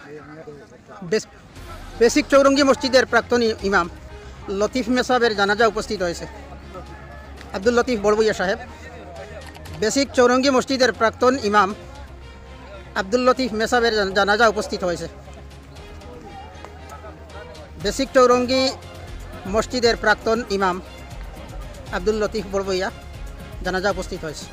Basic Chowringhee মসজিদের প্রাক্তন ইমাম লতিফ মেসাবের জানাজা উপস্থিত হয়েছে। আব্দুল লতিফ বড়বুইয়া সাহেব। বেসিক চৌরঙ্গি মসজিদের প্রাক্তন ইমাম আব্দুল লতিফ মেসাবের জানাজা উপস্থিত হয়েছে। বেসিক চৌরঙ্গি মসজিদের প্রাক্তন ইমাম আব্দুল লতিফ বড়বুইয়া জানাজা উপস্থিত হয়েছে।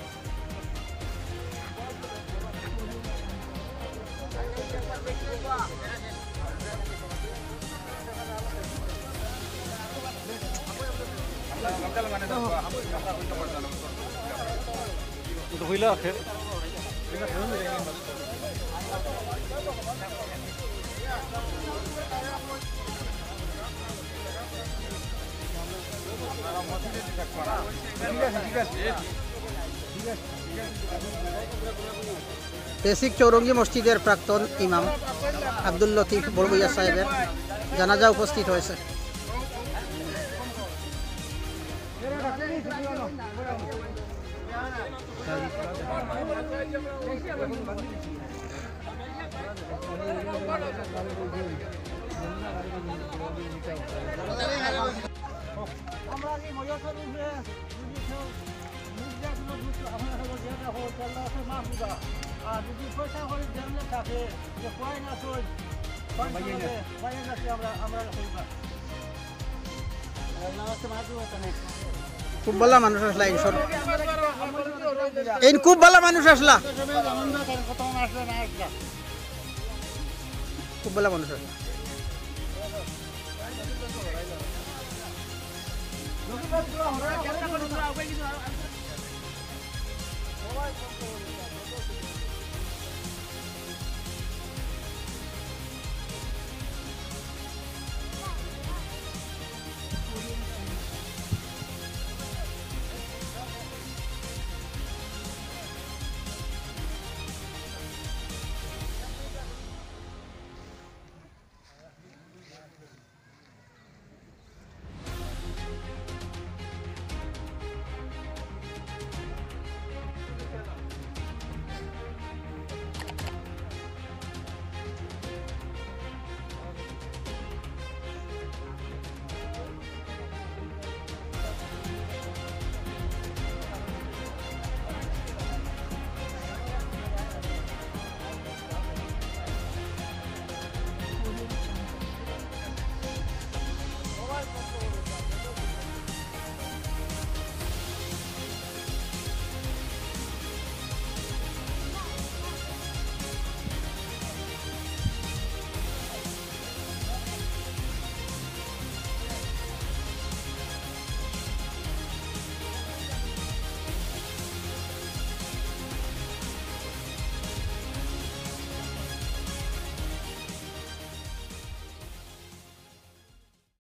বেসিক চৌরঙ্গি মসজিদের প্রাক্তন ইমাম আব্দুল লতিফ বড়বুইয়া সাহেবের জানাজা উপস্থিত হয়েছে। খুব ভালো মানুষ আসলা এই খুব ভালো মানুষ আসলা খুব ভালো মানুষ আসলা।